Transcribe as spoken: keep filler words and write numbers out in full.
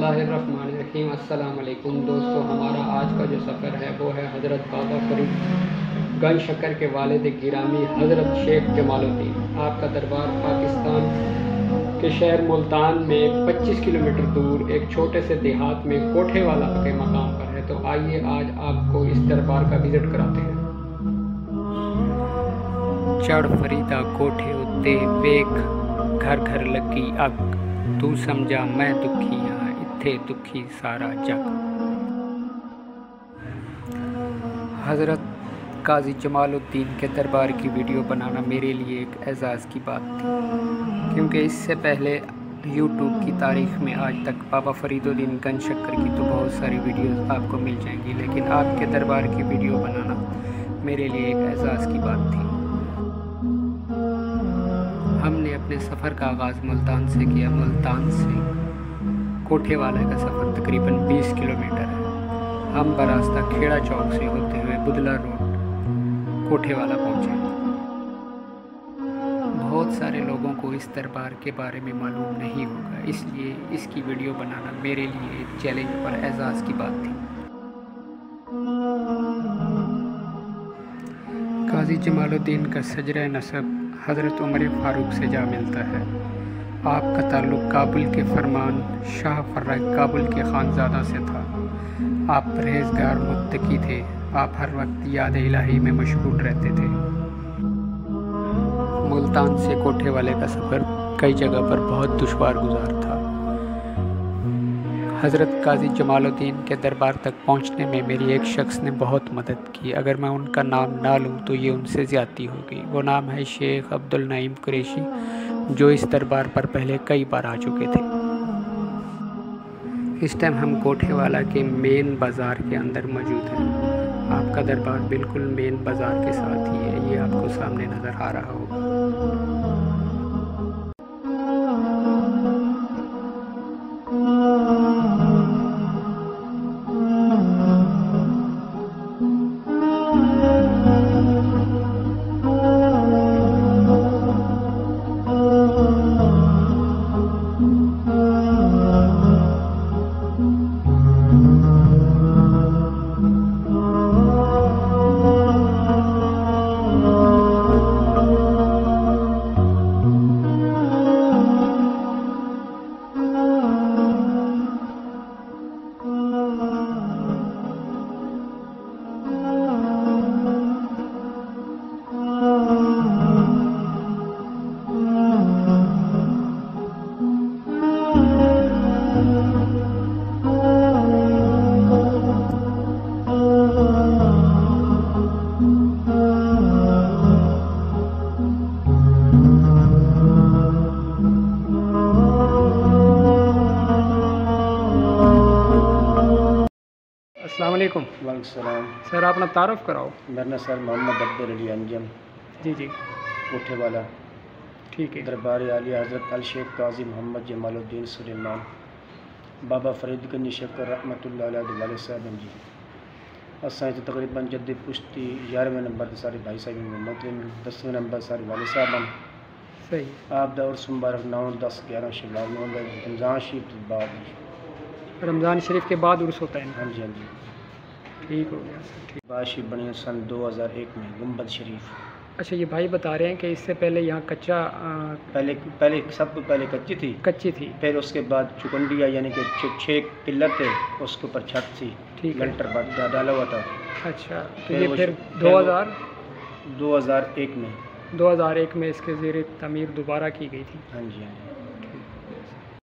बिस्मिल्लाहिर्रहमानिर्रहीम। अस्सलाम वालेकुम दोस्तों, हमारा आज का जो सफ़र है वो है हज़रत बाबा फरीद गंज शक्कर के वालिद गिरामी हज़रत शेख जमालुद्दीन। आपका दरबार पाकिस्तान के शहर मुल्तान में पच्चीस किलोमीटर दूर एक छोटे से देहात में कोठे वाला के मकाम पर है। तो आइए आज आपको इस दरबार का विज़िट कराते हैं। चढ़ फरीदा कोठे उत्ते वेख घर घर लगी अग, तू समझा मैं दुखी हाँ इत्थे दुखी सारा जग। हज़रत काजी जमालुद्दीन के दरबार की वीडियो बनाना मेरे लिए एक एजाज़ की बात थी, क्योंकि इससे पहले यूट्यूब की तारीख़ में आज तक बाबा फरीदुद्दीन गंज शक्कर की तो बहुत सारी वीडियोस आपको मिल जाएंगी, लेकिन आपके दरबार की वीडियो बनाना मेरे लिए एक एजाज़ की बात थी। हमने अपने सफ़र का आगाज़ मुल्तान से किया। मुल्तान से कोठे वाला का सफ़र तकरीबन बीस किलोमीटर है। हम बरास्ता खेड़ा चौक से होते हुए बुदला रोड कोठे वाला पहुँचे। बहुत सारे लोगों को इस दरबार के बारे में मालूम नहीं होगा, इसलिए इसकी वीडियो बनाना मेरे लिए एक चैलेंज और एजाज़ की बात थी। काजी जमालुद्दीन का सजरा नसब हज़रत उमर फ़ारूक से जा मिलता है। आपका ताल्लुक़ काबुल के फरमान शाह फर्रख काबुल के खानज़ादा से था। आप परहेज़गार मुत्तकी थे। आप हर वक्त याद इलाही में मशगूल रहते थे। मुल्तान से कोठे वाले का सफ़र कई जगह पर बहुत दुश्वार गुजार था। हज़रत काजी जमालुद्दीन के दरबार तक पहुंचने में मेरी एक शख्स ने बहुत मदद की। अगर मैं उनका नाम ना लूँ तो ये उनसे ज़्यादती होगी। वो नाम है शेख अब्दुल नईम कुरैशी, जो इस दरबार पर पहले कई बार आ चुके थे। इस टाइम हम कोठे वाला के मेन बाज़ार के अंदर मौजूद हैं। आपका दरबार बिल्कुल मेन बाज़ार के साथ ही है, ये आपको सामने नज़र आ रहा होगा। अस्सलाम वालेकुम। वालेकुम सलाम। सर अपना तारुफ कराओ। मेरा नाम सर मोहम्मद अब्दुल अली अंजम। जी जी कोठे वाला। ठीक है। दरबार आलिया हज़रत अल शेख काजी मोहम्मद जमालुद्दीन सुलेमान बाबा फरीद गंज शक्कर रहमतुल्लाह अलैहि वाले साहब जी। असां तो तकरीबन जद्दी पुश्ती ग्यारहवें नंबर सारे भाई साहब मतलब दसवें नंबर सारे वाले साहब सही। आप दा उर्स मुबारक नौ दस ग्यारह शवाल नौ रमज़ान शरीफ के बाद रमज़ान शरीफ के बाद उर्स होता है। हाँ जी हाँ जी ठीक हो गया सर। ठीक। बाशी बनी सन दो हज़ार एक में गुम्बद शरीफ। अच्छा, ये भाई बता रहे हैं कि इससे पहले यहाँ कच्चा आ, पहले पहले सब तो पहले कच्ची थी कच्ची थी फिर उसके बाद चुकंडिया यानी कि छः पिलर थे, उसके ऊपर छत थी, ठीक है, लंटर पर डाला हुआ था। अच्छा, तो फिर ये वो फिर फिर दो वो हज़ार दो हज़ार एक में दो हज़ार एक में इसके ज़ेर तमीर दोबारा की गई थी। हाँ जी हाँ जी।